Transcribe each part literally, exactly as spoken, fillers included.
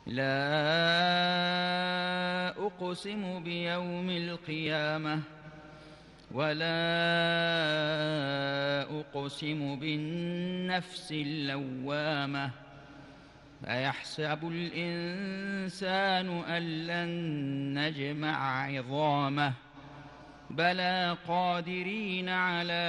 لا أقسم بيوم القيامة ولا أقسم بالنفس اللوامة أيحسب الإنسان أن لن نجمع عظامه بلى قادرين على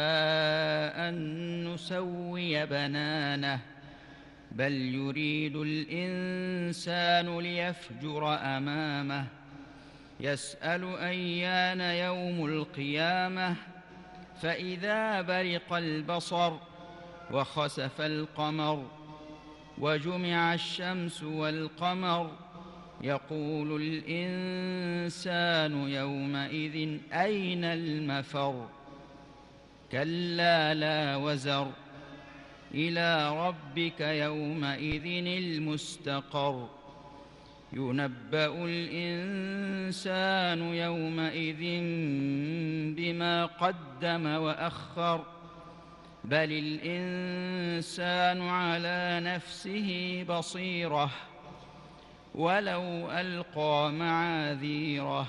أن نسوي بنانه بل يريد الإنسان ليفجر أمامه يسأل أيان يوم القيامة فإذا برق البصر وخسف القمر وجمع الشمس والقمر يقول الإنسان يومئذ أين المفر كلا لا وزر إلى ربك يومئذ المستقر ينبأ الإنسان يومئذ بما قدم وأخر بل الإنسان على نفسه بصيرة ولو ألقى معاذيره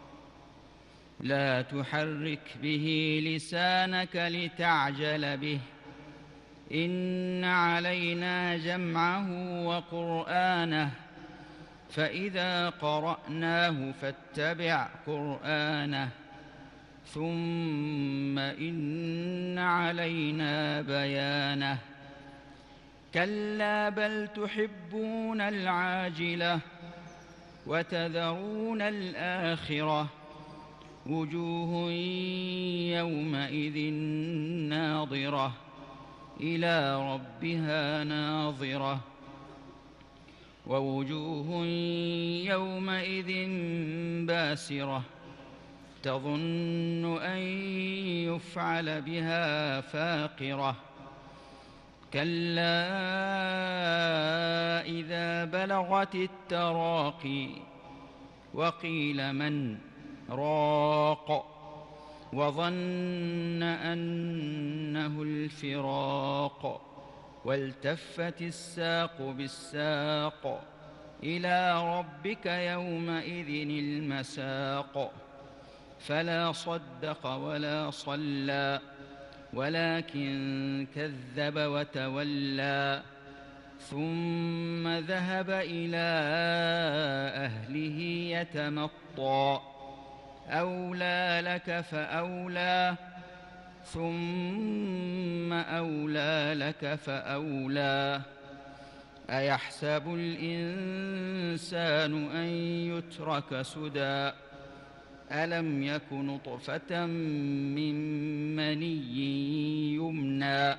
لا تحرك به لسانك لتعجل به إن علينا جمعه وقرآنه فإذا قرأناه فاتبع قرآنه ثم إن علينا بيانه كلا بل تحبون العاجلة وتذرون الآخرة وجوه يومئذ ناظرة إلى ربها ناظرة ووجوه يومئذ باسرة تظن أن يفعل بها فاقرة كلا إذا بلغت التراقي وقيل من راق وظن أنه الفراق والتفت الساق بالساق إلى ربك يومئذ المساق فلا صدق ولا صلى ولكن كذب وتولى ثم ذهب إلى أهله يتمطى أولى لك فأولى ثم أولى لك فأولى أيحسب الإنسان أن يترك سدى ألم يك نطفة من مني يمنى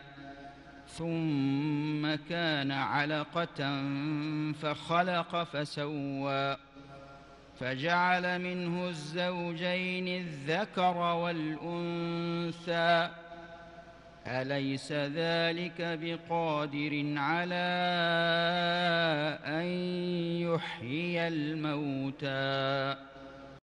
ثم كان علقة فخلق فسوى فجعل منه الزوجين الذكر والأنثى أليس ذلك بقادر على أن يحيي الموتى